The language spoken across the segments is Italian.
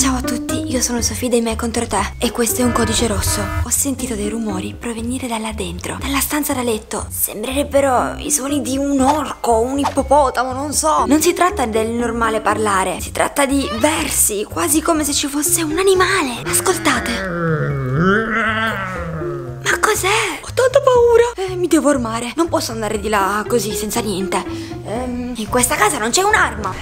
Ciao a tutti, io sono Sofì dei Me Contro Te e questo è un codice rosso. Ho sentito dei rumori provenire da là dentro, dalla stanza da letto. Sembrerebbero i suoni di un orco, un ippopotamo, non so. Non si tratta del normale parlare, si tratta di versi, quasi come se ci fosse un animale. Ascoltate. Ma cos'è? Ho tanta paura. Mi devo armare. Non posso andare di là così, senza niente. In questa casa non c'è un'arma.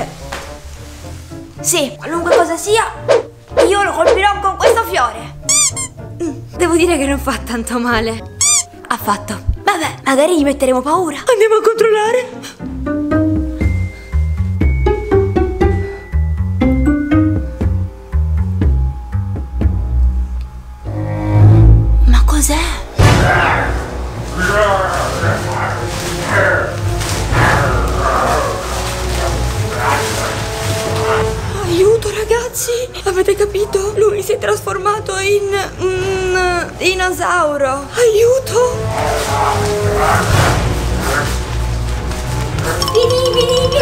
Sì, qualunque cosa sia, io lo colpirò con questo fiore. Devo dire che non fa tanto male. Affatto. Vabbè, magari gli metteremo paura. Andiamo a controllare. Ma cos'è? Aiuto ragazzi, avete capito? Lui si è trasformato in un dinosauro. Aiuto! Vieni.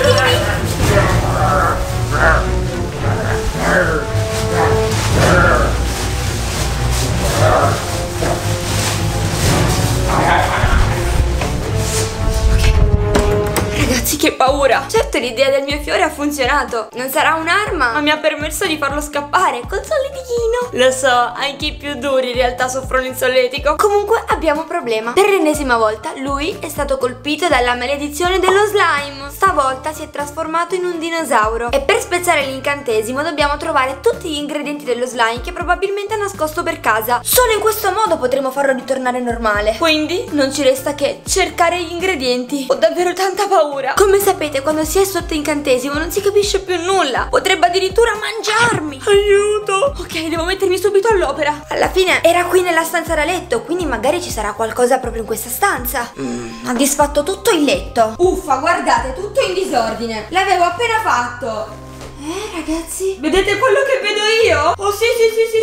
Ragazzi, che paura! Certo, l'idea del mio fiore ha funzionato. Non sarà un'arma, ma mi ha permesso di farlo scappare col solletichino. Lo so, anche i più duri in realtà soffrono il solletico. Comunque abbiamo un problema. Per l'ennesima volta lui è stato colpito dalla maledizione dello slime. Stavolta si è trasformato in un dinosauro. E per spezzare l'incantesimo dobbiamo trovare tutti gli ingredienti dello slime che probabilmente ha nascosto per casa. Solo in questo modo potremo farlo ritornare normale. Quindi non ci resta che cercare gli ingredienti. Ho davvero tanta paura. Come sapete, quando si è sotto incantesimo non si capisce più nulla. Potrebbe addirittura mangiarmi. Aiuto. Ok, devo mettermi subito all'opera. Alla fine era qui nella stanza da letto, quindi magari ci sarà qualcosa proprio in questa stanza. Ha disfatto tutto il letto. Uffa, guardate, tutto in disordine. L'avevo appena fatto. Ragazzi, vedete quello che vedo io? Oh sì.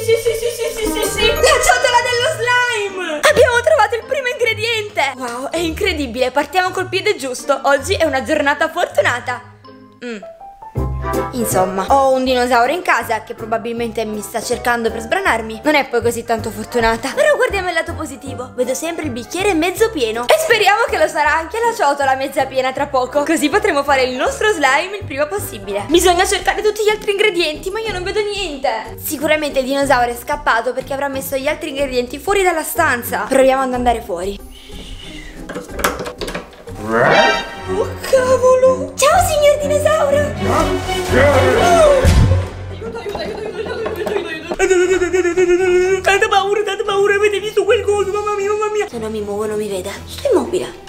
La ciotola dello slime. Abbiamo trovato il primo ingrediente. Wow, è incredibile. Partiamo col piede giusto. Oggi è una giornata fortunata. Insomma, ho un dinosauro in casa che probabilmente mi sta cercando per sbranarmi. Non è poi così tanto fortunata. Però guardiamo il lato positivo. Vedo sempre il bicchiere mezzo pieno. E speriamo che lo sarà anche la ciotola mezza piena tra poco. Così potremo fare il nostro slime il prima possibile. Bisogna cercare tutti gli altri ingredienti, ma io non vedo niente. Sicuramente il dinosauro è scappato perché avrà messo gli altri ingredienti fuori dalla stanza. Proviamo ad andare fuori. Oh cavolo! Ciao signor dinosauro! Aiuto! Tanta paura, avete visto quel coso? Mamma mia! Se non mi muovo non mi vede. Sto immobile.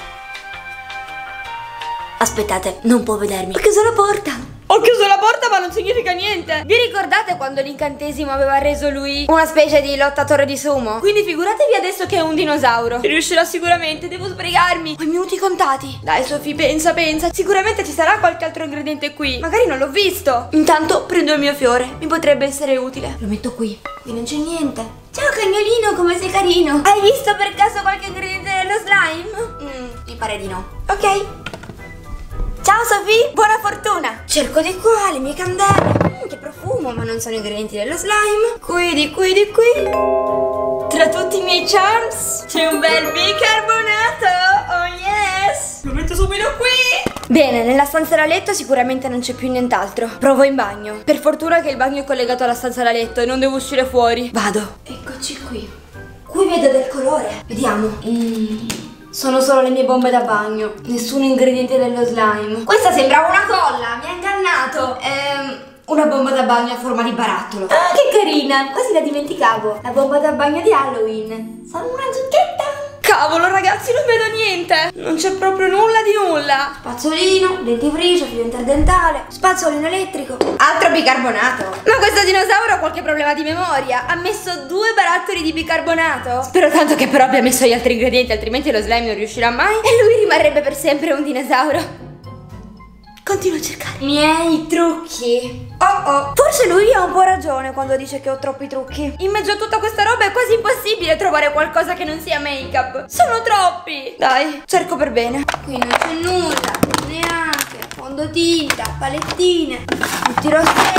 Aspettate, non può vedermi. Ho chiuso la porta! Ho chiuso la porta, ma non significa niente. Vi ricordate quando l'incantesimo aveva reso lui una specie di lottatore di sumo? Quindi figuratevi adesso che è un dinosauro. Ci riuscirà sicuramente, devo sbrigarmi. Ho i minuti contati. Dai Sofì, pensa. Sicuramente ci sarà qualche altro ingrediente qui. Magari non l'ho visto. Intanto prendo il mio fiore, mi potrebbe essere utile. Lo metto qui non c'è niente. Ciao cagnolino, come sei carino. Hai visto per caso qualche ingrediente dello slime? Mi pare di no. Ok. Ciao Sofì, buona fortuna. Cerco di qua le mie candele. Che profumo, ma non sono ingredienti dello slime. Qui, di qui. Tra tutti i miei charms c'è un bel bicarbonato. Oh yes. Lo metto subito qui. Bene, nella stanza da letto sicuramente non c'è più nient'altro. Provo in bagno. Per fortuna che il bagno è collegato alla stanza da letto e non devo uscire fuori. Vado. Eccoci qui. Qui vedo del colore. Vediamo. Sono solo le mie bombe da bagno. Nessun ingrediente dello slime. Questa sembrava una colla, mi ha ingannato. Una bomba da bagno a forma di barattolo. Ah, che carina, quasi la dimenticavo. La bomba da bagno di Halloween. Sono una zucchetta. Cavolo ragazzi, non vedo niente. Non c'è proprio nulla di nulla. Spazzolino, dentifricio, filo interdentale, spazzolino elettrico. Altro bicarbonato. Ma questo dinosauro ha qualche problema di memoria. Ha messo 2 barattoli di bicarbonato. Spero tanto che però abbia messo gli altri ingredienti, altrimenti lo slime non riuscirà mai e lui rimarrebbe per sempre un dinosauro. Continuo a cercare i miei trucchi. Forse lui ha un po' ragione quando dice che ho troppi trucchi. In mezzo a tutta questa roba è quasi impossibile trovare qualcosa che non sia make-up. Sono troppi. Dai, cerco per bene. Qui non c'è nulla, neanche fondotinta, palettine, tutti rossetti.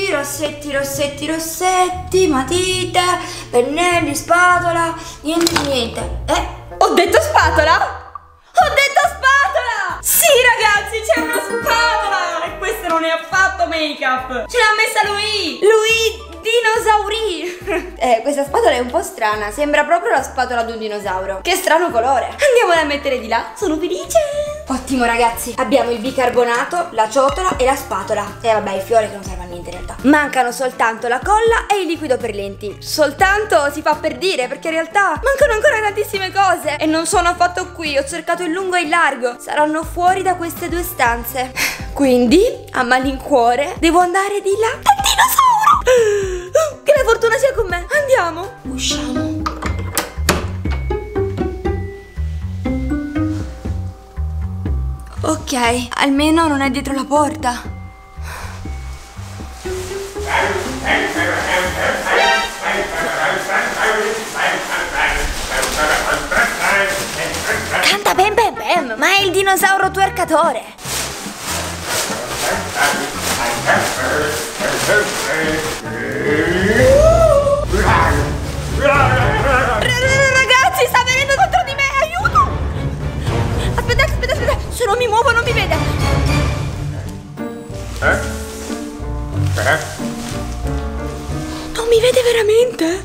rossetti, rossetti, rossetti, matite, pennelli, spatola, niente di niente. Ho detto spatola? Ho detto spatola! Sì ragazzi, c'è una spatola! E questa non è affatto make-up! Ce l'ha messa lui! Lui dinosauri! Questa spatola è un po' strana, sembra proprio la spatola di un dinosauro. Che strano colore! Andiamola a mettere di là, sono felice! Ottimo ragazzi, abbiamo il bicarbonato, la ciotola e la spatola. E vabbè, il fiore che non serve a niente in realtà. Mancano soltanto la colla e il liquido per lenti. Soltanto si fa per dire, perché in realtà mancano ancora tantissime cose. E non sono affatto qui, ho cercato in lungo e in largo. Saranno fuori da queste due stanze. Quindi, a malincuore, devo andare di là dal dinosauro. Che la fortuna sia con me. Andiamo. Usciamo. Ok, almeno non è dietro la porta. Canta bem bem bem, ma è il dinosauro twerkatore. Ragazzi, sta venendo contro di me, aiuto! Aspettate, aspettate, aspettate, se non mi muovo non mi vede. Non mi vede veramente?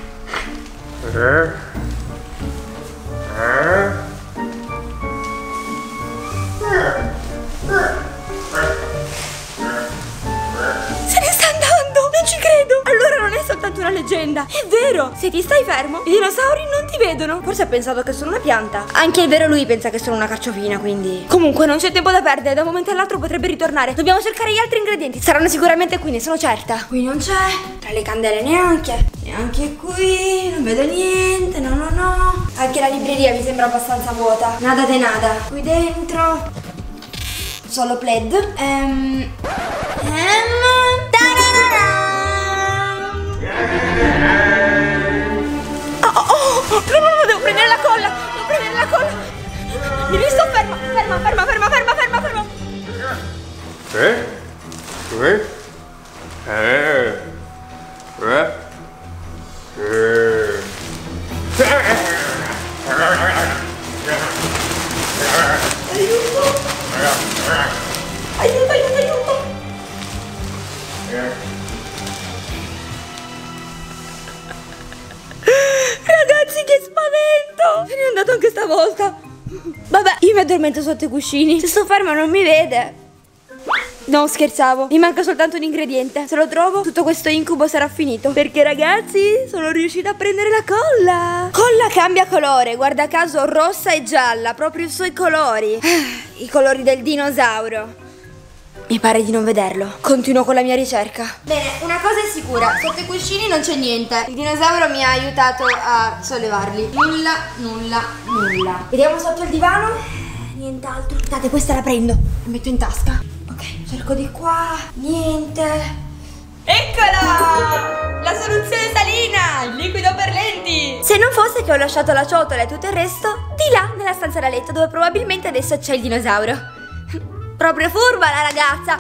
Se ne sta andando, non ci credo. Allora non è soltanto una leggenda, è vero. Se ti stai fermo, i dinosauri non ti vedono. Forse ha pensato che sono una pianta. Anche il vero lui pensa che sono una carciofina, quindi comunque non c'è tempo da perdere. Da un momento all'altro potrebbe ritornare. Dobbiamo cercare gli altri ingredienti. Saranno sicuramente qui, ne sono certa. Qui non c'è, tra le candele neanche. Neanche qui, non vedo niente. No, no, no. Anche la libreria mi sembra abbastanza vuota. Nada de nada. Qui dentro solo pled. No, devo prendere la colla. Devo prendere la colla. Mi sto ferma. Ferma. Aiuto. Ragazzi, che spavento! Se n'è andato anche stavolta. Vabbè, io mi addormento sotto i cuscini. Se sto ferma non mi vede. No, scherzavo. Mi manca soltanto un ingrediente. Se lo trovo, tutto questo incubo sarà finito. Perché ragazzi, sono riuscita a prendere la colla. Colla cambia colore. Guarda caso rossa e gialla, proprio i suoi colori. I colori del dinosauro. Mi pare di non vederlo. Continuo con la mia ricerca. Bene, una cosa è sicura, sotto i cuscini non c'è niente. Il dinosauro mi ha aiutato a sollevarli. Nulla. Vediamo sotto il divano. Nient'altro. Aspettate, questa la prendo. La metto in tasca. Ok, cerco di qua. Niente. Eccola! La soluzione salina! Il liquido per lenti! Se non fosse che ho lasciato la ciotola e tutto il resto di là, nella stanza da letto, dove probabilmente adesso c'è il dinosauro. Proprio furba la ragazza!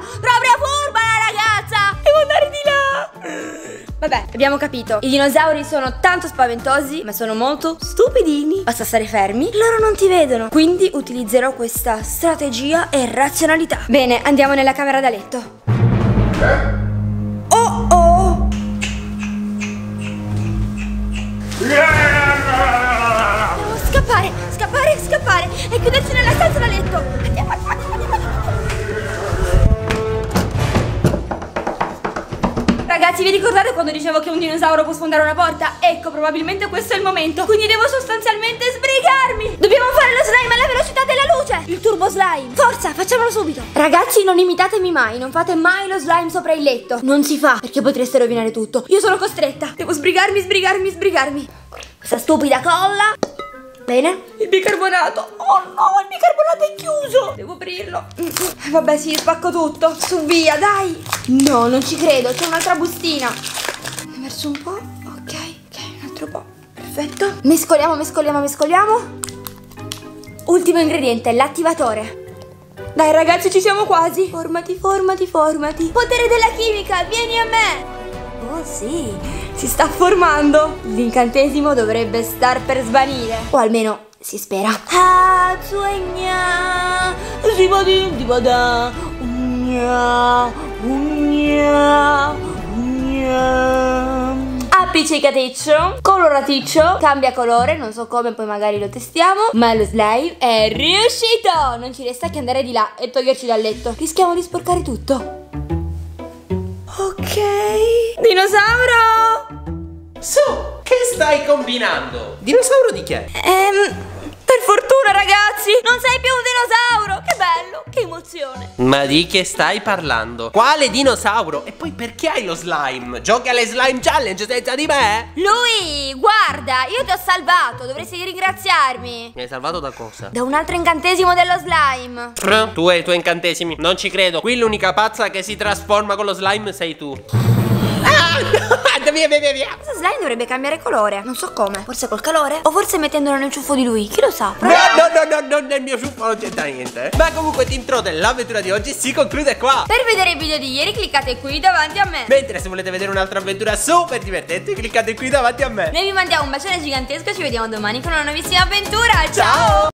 Devo andare di là! Vabbè, abbiamo capito. I dinosauri sono tanto spaventosi, ma sono molto stupidini. Basta stare fermi, loro non ti vedono. Quindi utilizzerò questa strategia e razionalità. Bene, andiamo nella camera da letto. Oh! Devo scappare e chiuderci nella stanza da letto. Andiamo. Ragazzi, vi ricordate quando dicevo che un dinosauro può sfondare una porta? Ecco, probabilmente questo è il momento. Quindi devo sostanzialmente sbrigarmi. Dobbiamo fare lo slime alla velocità della luce. Il turbo slime. Forza, facciamolo subito. Ragazzi, non imitatemi mai. Non fate mai lo slime sopra il letto. Non si fa, perché potreste rovinare tutto. Io sono costretta. Devo sbrigarmi. Questa stupida colla. Bene. Il bicarbonato. Oh no, il bicarbonato è chiuso. Devo aprirlo. Vabbè, sì, spacco tutto. Su, via, dai. No, non ci credo. C'è un'altra bustina. Ne verso un po'. Ok, un altro po'. Perfetto. Mescoliamo. Ultimo ingrediente, l'attivatore. Dai ragazzi, ci siamo quasi. Formati, formati, formati. Potere della chimica, vieni a me. Oh sì, si sta formando. L'incantesimo dovrebbe star per svanire, o almeno si spera. Ah, suegna. Si va di vada. Appiccicaticcio, coloraticcio, cambia colore, non so come, poi magari lo testiamo. Ma lo slime è riuscito. Non ci resta che andare di là e toglierci dal letto. Rischiamo di sporcare tutto. Ok. Dinosauro! Su, che stai combinando? Dinosauro di chi è? Per fortuna ragazzi, non sei più un dinosauro. Che bello, che emozione. Ma di che stai parlando? Quale dinosauro? E poi perché hai lo slime? Giochi alle slime challenge senza di me? Lui, guarda, io ti ho salvato, dovresti ringraziarmi. Mi hai salvato da cosa? Da un altro incantesimo dello slime. Tu e i tuoi incantesimi, non ci credo. Qui l'unica pazza che si trasforma con lo slime sei tu. Ah, no, via, via, via. Questo slime dovrebbe cambiare colore. Non so come. Forse col calore? O forse mettendolo nel ciuffo di lui. Chi lo sa? No, nel mio ciuffo non c'entra niente. Ma comunque Team Trotel, l'avventura di oggi si conclude qua. Per vedere il video di ieri cliccate qui davanti a me. Mentre se volete vedere un'altra avventura super divertente, cliccate qui davanti a me. Noi vi mandiamo un bacione gigantesco e ci vediamo domani con una nuovissima avventura. Ciao!